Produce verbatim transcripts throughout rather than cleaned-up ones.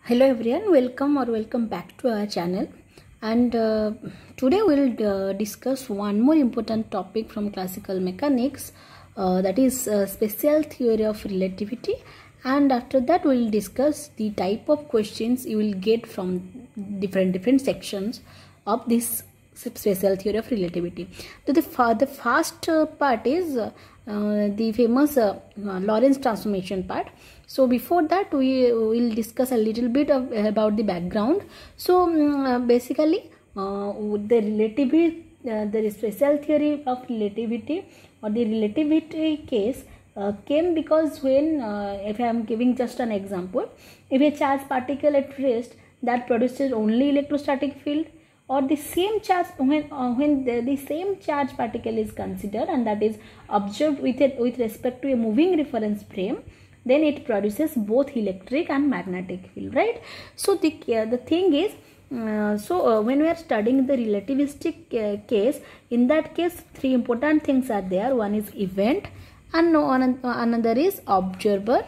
Hello everyone, welcome or welcome back to our channel. And uh, today we'll uh, discuss one more important topic from classical mechanics, uh, that is uh, special theory of relativity. And after that we'll discuss the type of questions you will get from different different sections of this special theory of relativity. So the, the first uh, part is uh, uh, the famous uh, uh, Lorentz transformation part. So before that we will discuss a little bit of, about the background. So um, uh, basically uh, the relativity, uh, the special theory of relativity or the relativity case uh, came because when, uh, if I am giving just an example, if a charged particle at rest that produces only electrostatic field, or the same charge when uh, when the, the same charge particle is considered and that is observed with it with respect to a moving reference frame, then it produces both electric and magnetic field, right? So the uh, the thing is, uh, so uh, when we are studying the relativistic uh, case, in that case three important things are there. One is event, and no, another is observer,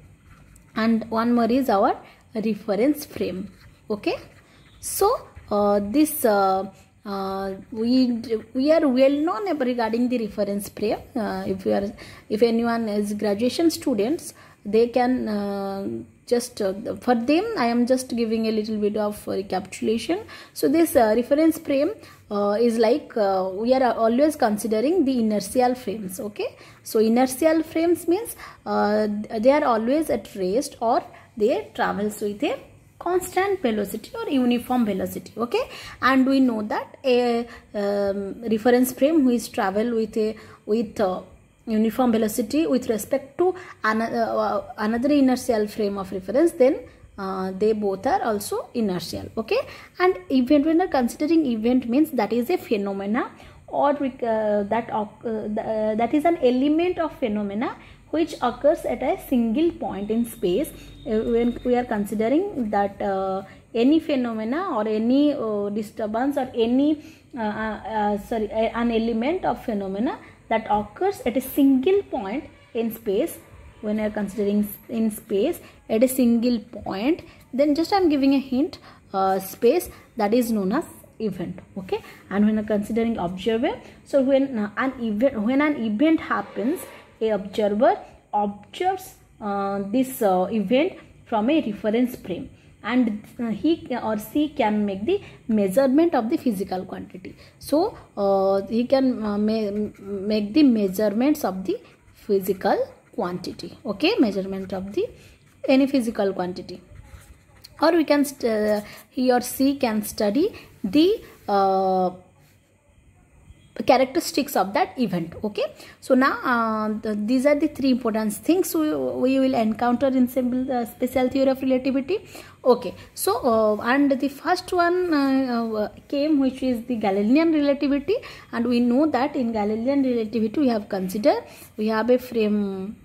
and one more is our reference frame. Okay, so uh, this uh, Uh, we we are well known regarding the reference frame. Uh, if you are if anyone is graduation students, they can uh, just uh, for them I am just giving a little bit of recapitulation. So this uh, reference frame uh, is like uh, we are always considering the inertial frames. Okay, so inertial frames means uh, they are always at rest or they travels with a constant velocity or uniform velocity. Okay, and we know that a um, reference frame which travel with a with uh, uniform velocity with respect to another uh, another inertial frame of reference, then uh, they both are also inertial. Okay, and event, when we are considering event, means that is a phenomena or uh, that uh, uh, that is an element of phenomena which occurs at a single point in space. Uh, when we are considering that uh, any phenomena or any uh, disturbance or any uh, uh, sorry uh, an element of phenomena that occurs at a single point in space, when we are considering in space at a single point, then just I am giving a hint, uh, space, that is known as event. Okay, and when we are considering observer, so when uh, an event when an event happens, a observer observes uh, this uh, event from a reference frame, and uh, he or she can make the measurement of the physical quantity. So uh, he can uh, ma make the measurements of the physical quantity. Okay, measurement of the any physical quantity, or we can uh, he or she can study the uh, characteristics of that event. Okay, so now uh, the, these are the three important things we, we will encounter in simple uh, special theory of relativity. Okay, so uh, and the first one uh, uh, came, which is the Galilean relativity, and we know that in Galilean relativity we have considered we have a frame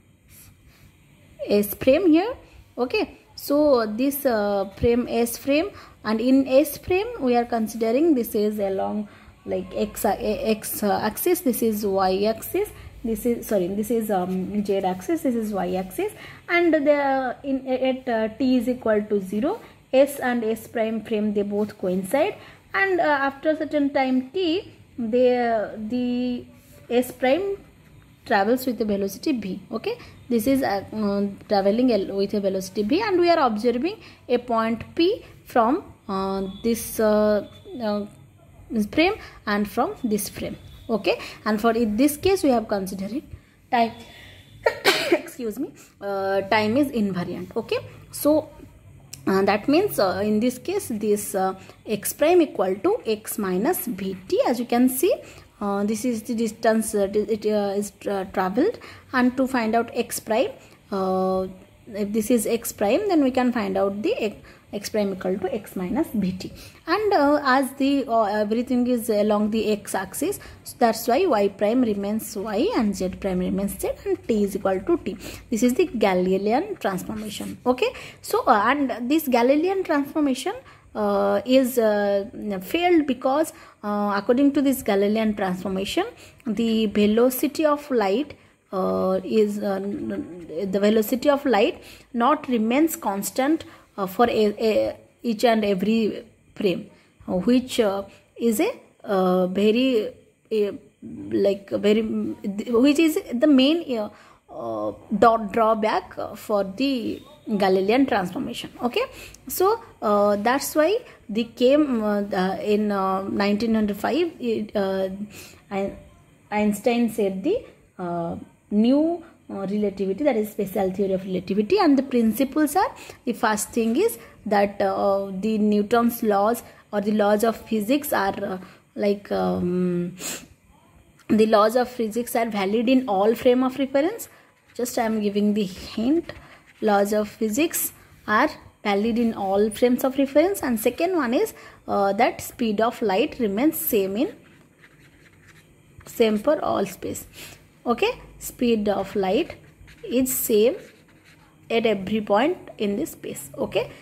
S frame here. Okay, so this uh, frame S frame, and in S frame we are considering this is along like x x axis, this is y axis, this is sorry this is um, z axis, this is y axis, and the in at uh, t is equal to zero, s and s prime frame they both coincide, and uh, after certain time t, they the s prime travels with a velocity v. Okay, this is uh, uh, traveling with a velocity v, and we are observing a point p from uh, this uh, uh, frame and from this frame. Okay, and for in this case we have considering time excuse me uh, time is invariant. Okay, so uh, that means uh, in this case this uh, x prime equal to x minus vt. As you can see, uh, this is the distance that uh, it uh, is uh, traveled, and to find out x prime, uh, if this is x prime, then we can find out the x, x prime equal to x minus vt, and uh, as the uh, everything is along the x axis, so that's why y prime remains y and z prime remains z, and t is equal to t. This is the Galilean transformation. Okay, so uh, and this Galilean transformation uh, is uh, failed because uh, according to this Galilean transformation, the velocity of light uh, is uh, the velocity of light not remains constant uh, for a, a, each and every frame, uh, which uh, is a uh, very uh, like very which is the main uh, uh, dot drawback for the Galilean transformation. Okay, so uh, that's why they came uh, the, in uh, nineteen oh five. It, uh, Einstein said the uh, new uh, relativity, that is special theory of relativity, and the principles are, the first thing is that uh, the Newton's laws or the laws of physics are uh, like um, the laws of physics are valid in all frame of reference. Just I am giving the hint. Laws of physics are valid in all frames of reference. And second one is uh, that speed of light remains same in same for all space. Okay, speed of light is same at every point in this space. Okay,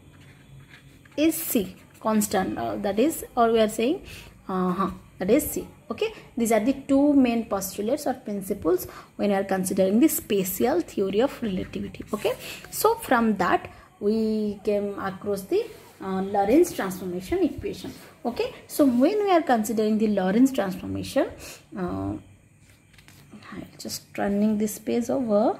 is c constant, uh, that is, or we are saying uh -huh, that is c. Okay, these are the two main postulates or principles when we are considering the special theory of relativity. Okay, so from that we came across the uh, Lorentz transformation equation. Okay, so when we are considering the Lorentz transformation, uh, I'm just turning this page over.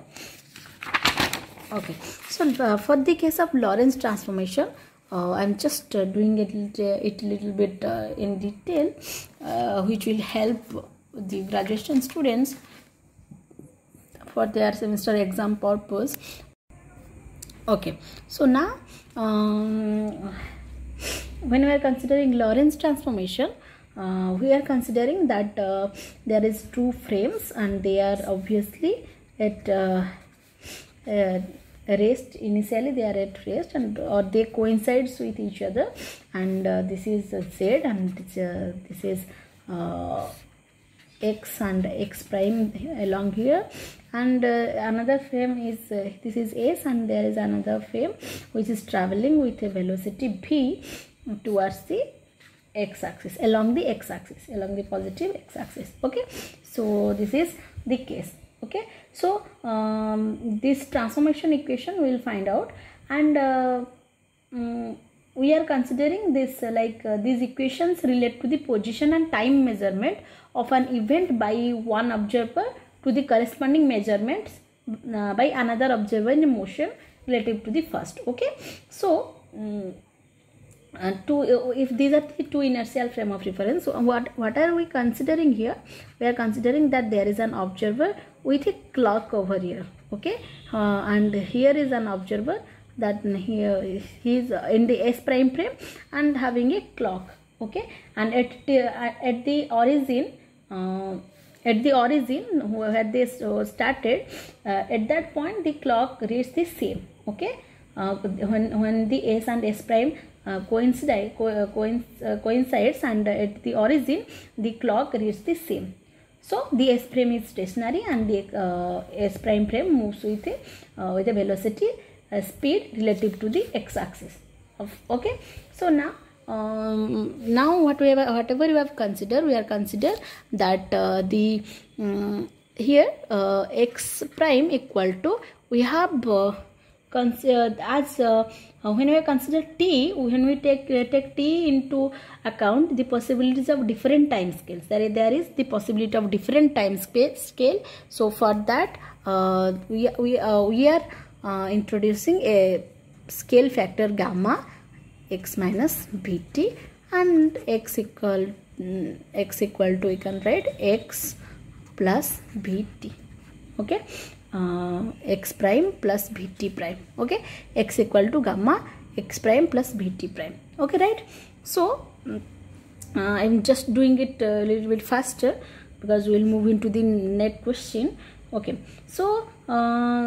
Okay, so uh, for the case of Lorentz transformation, Uh, I'm just uh, doing it, it a little bit uh, in detail, uh, which will help the graduation students for their semester exam purpose. Okay, so now um, when we are considering Lorentz transformation, uh, we are considering that uh, there is two frames and they are obviously at uh, uh, rest. Initially they are at rest, and or they coincides with each other, and uh, this is uh, Z and this, uh, this is uh, X and X prime along here, and uh, another frame is uh, this is S, and there is another frame which is traveling with a velocity v towards the X axis, along the X axis, along the positive X axis. Okay, so this is the case. Okay, so um, this transformation equation we will find out, and uh, um, we are considering this uh, like uh, these equations relate to the position and time measurement of an event by one observer to the corresponding measurements uh, by another observer in motion relative to the first. Okay, so um, Uh, two, if these are the two inertial frame of reference, so what what are we considering here? We are considering that there is an observer with a clock over here. Okay, uh, and here is an observer that here he is in the S prime frame and having a clock. Okay, and at the, at the origin uh, at the origin where they started, uh, at that point the clock reads the same. Okay, uh, when when the S and S prime Uh, coincide co uh, coinc uh, coincides, and uh, at the origin the clock reads the same. So the S prime is stationary and the uh, S prime frame moves with a uh, with a velocity uh, speed relative to the X axis. Of, okay, so now um, now what we have, whatever we have considered, we are consider that uh, the um, here uh, X prime equal to, we have uh, considered as uh, when we consider t, when we take uh, take t into account the possibilities of different time scales. There is, there is the possibility of different time space scale. So for that uh, we we uh, we are uh, introducing a scale factor gamma x minus bt, and x equal mm, x equal to, we can write x plus bt. Okay, uh, x prime plus bt prime. Okay, x equal to gamma x prime plus bt prime. Okay, right? So uh, I'm just doing it a little bit faster because we'll move into the next question. Okay, so uh,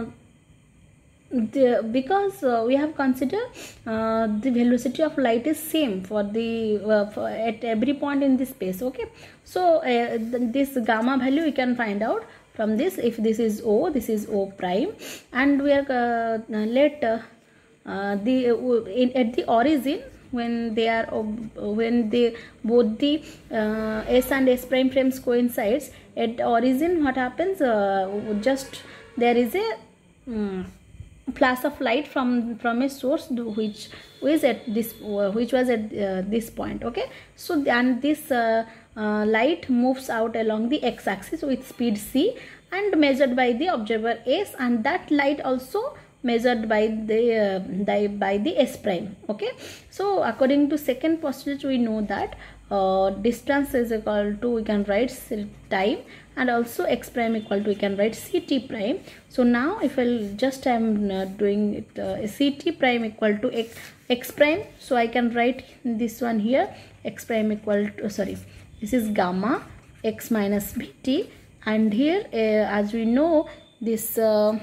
the, because uh, we have considered uh, the velocity of light is same for the uh, for at every point in this space. Okay, so uh, this gamma value we can find out from this. If this is O, this is O prime, and we are uh, let uh, uh, the uh, in, at the origin, when they are uh, when they both the uh, S and S prime frames coincides at origin, what happens? Uh, just there is a um, flash of light from from a source which is at this uh, which was at uh, this point. Okay, so and this uh, uh, light moves out along the x-axis with speed c and measured by the observer s, and that light also measured by the, uh, the by the s prime. Okay, so according to second postulate, we know that uh, distance is equal to, we can write time, and also x prime equal to, we can write ct prime. So now if I'll just I'm uh, doing it, uh, ct prime equal to x, x prime, so I can write this one here, x prime equal to, sorry, this is gamma x minus bt, and here uh, as we know this uh,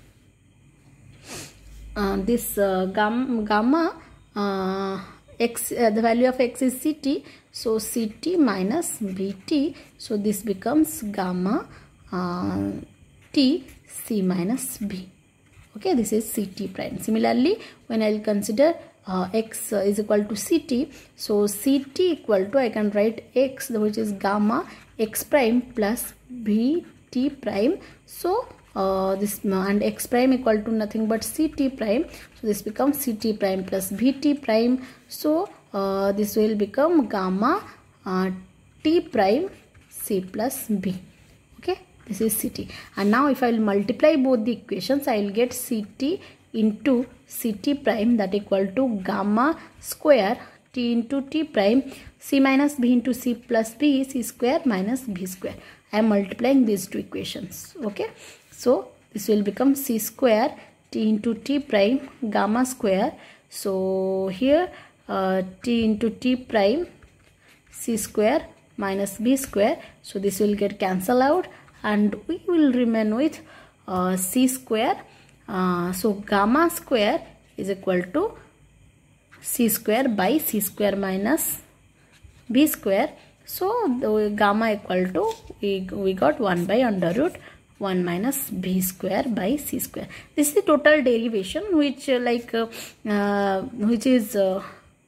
uh, this uh, gamma, gamma uh, x uh, the value of x is ct, so ct minus bt, so this becomes gamma uh, t c minus b. Okay, this is ct prime. Similarly, when I will consider uh, x uh, is equal to ct, so ct equal to, I can write x, which is gamma x prime plus bt prime, so uh, this and x prime equal to nothing but ct prime, so this becomes ct prime plus bt prime, so uh, this will become gamma uh, t prime c plus b. Okay, this is ct, and now if I will multiply both the equations, I will get ct into ct prime, that equal to gamma square t into t prime c minus b into c plus b, c square minus b square. I am multiplying these two equations. Okay, so this will become c square t into t prime gamma square, so here uh, t into t prime c square minus b square, so this will get cancelled out and we will remain with uh, c square. Uh, so gamma square is equal to c square by c square minus b square, so the gamma equal to, we, we got one by under root one minus b square by c square. This is the total derivation which uh, like uh, uh, which is uh,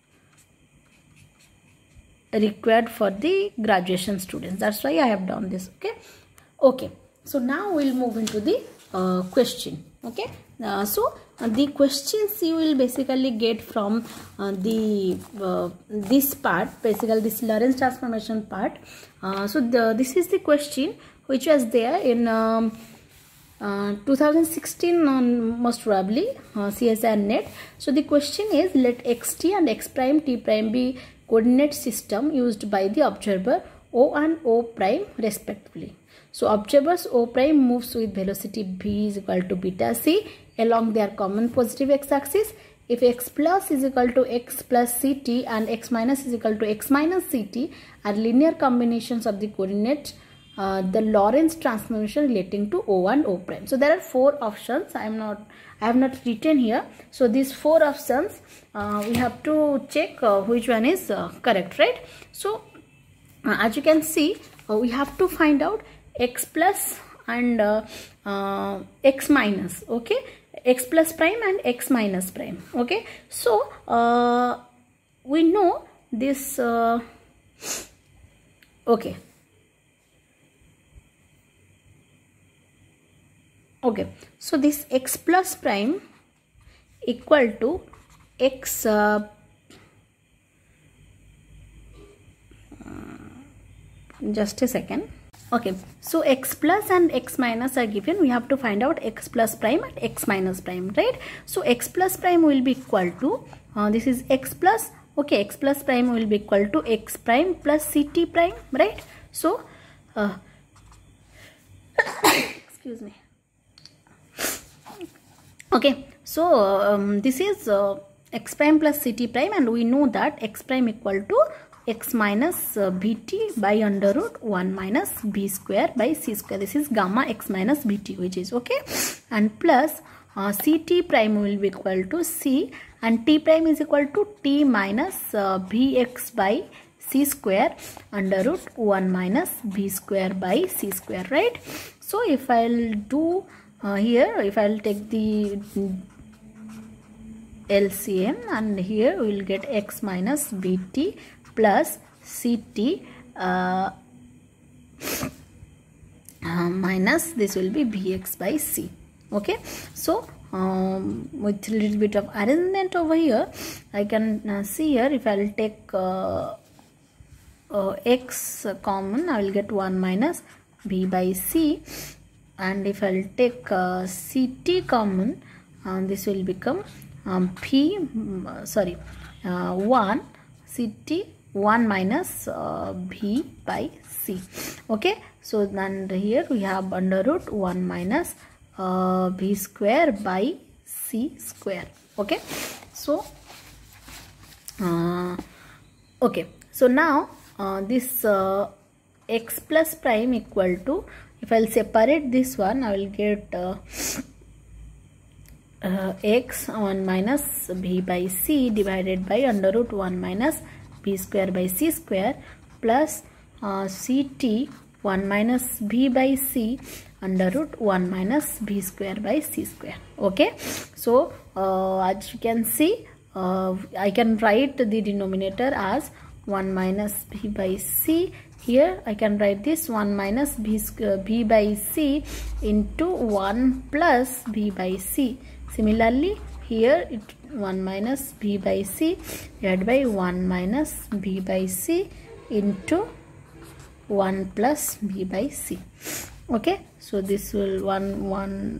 required for the graduation students. That's why I have done this. Okay, okay, so now we'll move into the uh, question. Okay, uh, so uh, the questions you will basically get from uh, the uh, this part, basically this Lorentz transformation part. Uh, so the, this is the question which was there in um, uh, two thousand sixteen on most probably uh, C S I R net. So the question is, let xt and x prime t prime be coordinate system used by the observer O and O prime respectively. So observers O prime moves with velocity v is equal to beta c along their common positive x-axis. If x plus is equal to x plus ct and x minus is equal to x minus ct are linear combinations of the coordinates, uh, the Lorentz transformation relating to O and O prime. So there are four options. I am not, I have not written here. So these four options uh, we have to check uh, which one is uh, correct, right? So uh, as you can see, uh, we have to find out x plus and uh, uh, x minus. Okay, x plus prime and x minus prime. Okay, so uh, we know this. Uh, okay. Okay, so this x plus prime equal to x uh, just a second. Okay, so x plus and x minus are given. We have to find out x plus prime and x minus prime, right? So x plus prime will be equal to uh, this is x plus, okay, x plus prime will be equal to x prime plus ct prime, right? So uh, excuse me. Okay, so um, this is uh, x prime plus ct prime, and we know that x prime equal to x minus uh, bt by under root one minus b square by c square. This is gamma x minus bt, which is okay, and plus uh, ct prime will be equal to c, and t prime is equal to t minus uh, bx by c square under root one minus b square by c square, right? So if I'll do uh, here, if I'll take the L C M, and here we will get x minus bt plus ct uh, uh, minus this will be bx by c. Okay, so um, with a little bit of arrangement over here, I can uh, see here, if I will take uh, uh, x common, I will get one minus b by c, and if I will take uh, ct common, uh, this will become um, p, sorry, uh, one ct one minus uh, b by c. Okay, so then here we have under root one minus uh, b square by c square. Okay, so uh, okay, so now uh, this uh, x plus prime equal to, if I will separate this one, I will get uh, uh, x one minus b by c divided by under root one minus b square by c square plus uh, ct one minus b by c under root one minus b square by c square. Okay, so uh, as you can see, uh, I can write the denominator as one minus b by c. Here I can write this one minus b, b by c into one plus b by c. Similarly, here it one minus b by c divided by one minus b by c into one plus b by c. Okay, so this will one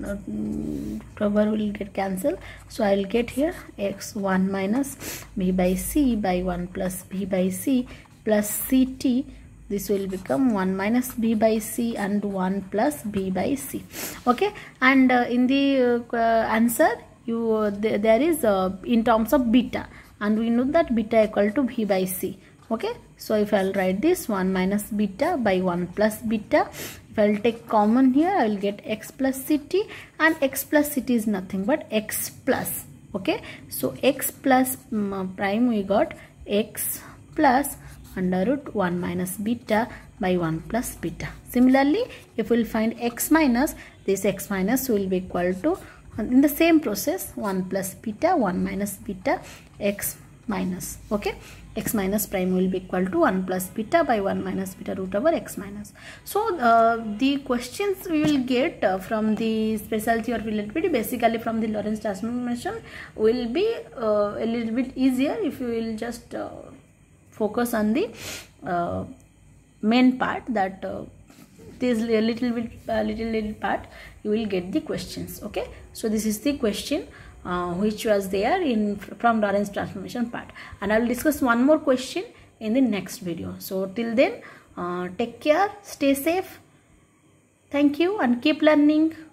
one cover will get cancelled, so I will get here x one minus b by c by one plus b by c plus ct. This will become one minus b by c and one plus b by c. Okay, and uh, in the uh, answer you uh, th there is uh, in terms of beta, and we know that beta equal to b by c. Okay, so if I will write this one minus beta by one plus beta, if I will take common here, I will get x plus ct, and x plus ct is nothing but x plus. Okay, so x plus um, prime we got x plus under root one minus beta by one plus beta. Similarly, if we will find x minus, this x minus will be equal to, in the same process, one plus beta, one minus beta, x minus. Okay, x minus prime will be equal to one plus beta by one minus beta root over x minus. So uh, the questions we will get uh, from the specialty or relativity, basically from the Lorentz transformation, will be uh, a little bit easier if you will just uh, focus on the uh, main part, that uh, this little bit uh, little little part you will get the questions. Okay, so this is the question uh, which was there in from Lorentz transformation part, and I will discuss one more question in the next video. So till then, uh, take care, stay safe, thank you, and keep learning.